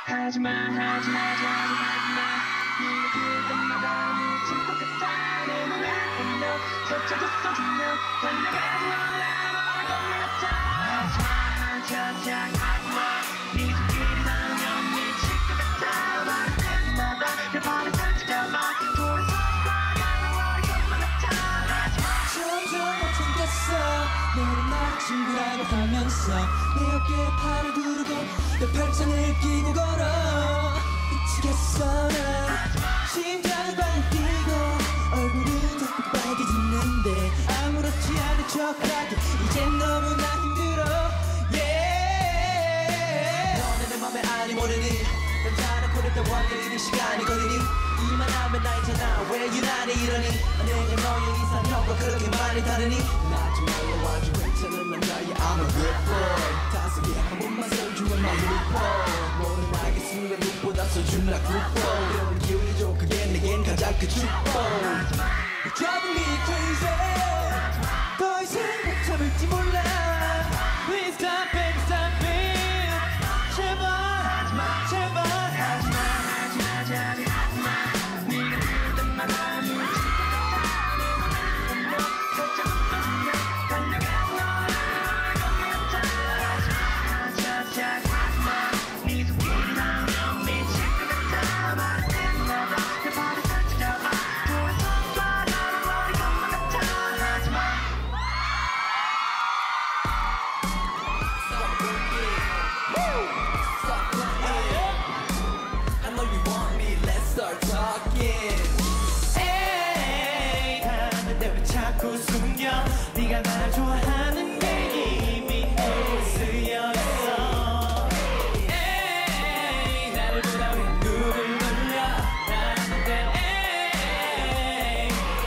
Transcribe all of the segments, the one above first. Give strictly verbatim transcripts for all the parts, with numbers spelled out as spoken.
하지마 하지마 하지마 하지마 네가 그때마다 미칠 것 같아 내 맘에 분명 젖혀졌어 분명 달려가지 말라 너를 것 같아 하지마 하지마 하지마 네 손길이 닿으면 미칠 것 같아 말할 때마다 내 발을 살찌려봐 돌아서 나가는 너를 것 같아 점점 못 참겠어 너를 나의 친구라고 하면서 내 어깨에 팔을 두르고 내 팔짱을 끼고 걸어 미치겠어 난 심장은 빨리 뛰고 얼굴은 자꾸 빨개지는데 아무렇지 않은 척하기 이젠 너무나 힘들어 yeah. 너는 내 맘에 아니 모르니 남자는 고를 때 원들이는 시간이 걸리니 이만하면 나있잖아 왜 유난히 이러니 내가 너의 이상형과 그렇게 많이 다르니 나좀 말로 아주 괜찮은 남자야 I'm a good boy 다섯개 한 번만 써주면 my good boy 너는 나에게 순간 눈보다 써준다 good boy 이런 기운이 좀 그게 내겐 가장 큰 축복 You're driving me crazy 더 이상 못 참을지 몰라 Please stop it, stop it 제발 제발 하지마 하지마 하지마 하지마 네가 그럴 때마다 미칠 것 같아 내 맘에 분명 젖혀졌어 분명 달려가지 말라 너를 것 같아 하지마 하지마 하지마 네 손길이 닿으면 미칠 것 같아 말할 때마다 내 발을 살찌려봐 돌아서 나가는 너를 것 같아 하지마 Stop I know you want me, let's start talking 에이 하는데 왜 자꾸 숨겨 네가 날 좋아하는 게 이미 얼굴 쓰여있어 에이 나를 보다 왜 눈을 돌려 나는데 에이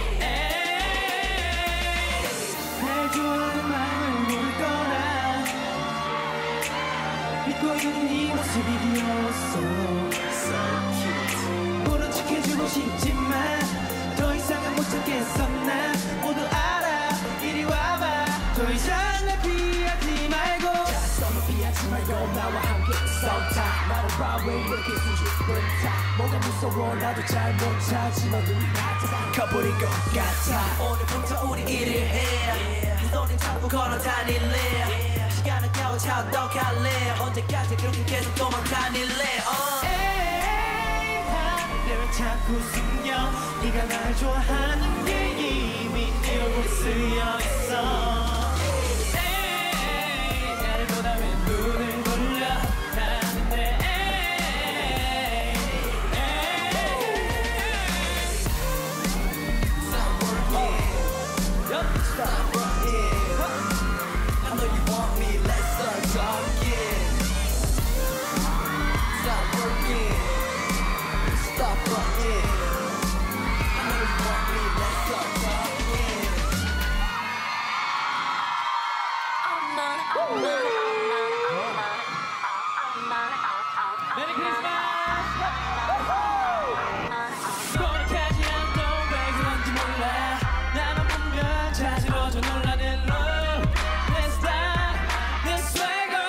에이 날 좋아하는 마음을 모를 거라 믿고 있는 네 모습이 귀여웠어 모른 척 해주고 싶지만 더 이상은 못 참겠어 난 모두 알아 이리 와봐 더 이상 날 피하지 말고 썸을 피하지 말고 나와 함께 썸타 나를 봐 왜 이렇게 수줍은 타 뭐가 무서워 나도 잘 못 찾지만 우리 같아 커버린 것 같아 오늘부터 우리 일을 해 네 손에 잡고 걸어 다닐래 시간은 겨우차 어떡할래 언제까지 그렇게 계속 도망다닐래 uh. 왜 자꾸 숨겨 네가 날 좋아하는 게 이미 네 얼굴 쓰여있어 에이 나를 보다 왜 눈을 돌려 나는데 에이 Stop working Stop working I know you want me, let's start talking Stop working Stop running I know you want me, let's start talking 메리 크리스마스 고백하지 않던 왜 그런지 몰라 나만 보면 자지러져 놀라 내 love 내 style 내 swagger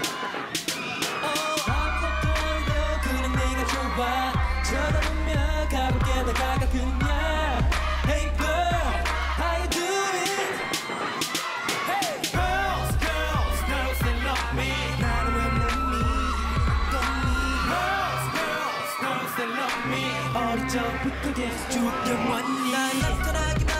oh, 아무것도 아니고 그냥 네가 좋아 쳐다보면 가볍게 다가가 그냥 Hey girl, how you doing? Hey girls girls girls they love me 나는 왜 넌니? Girls girls girls they love me 어릴 적부터 계속 죽여왔니 난 나타나기만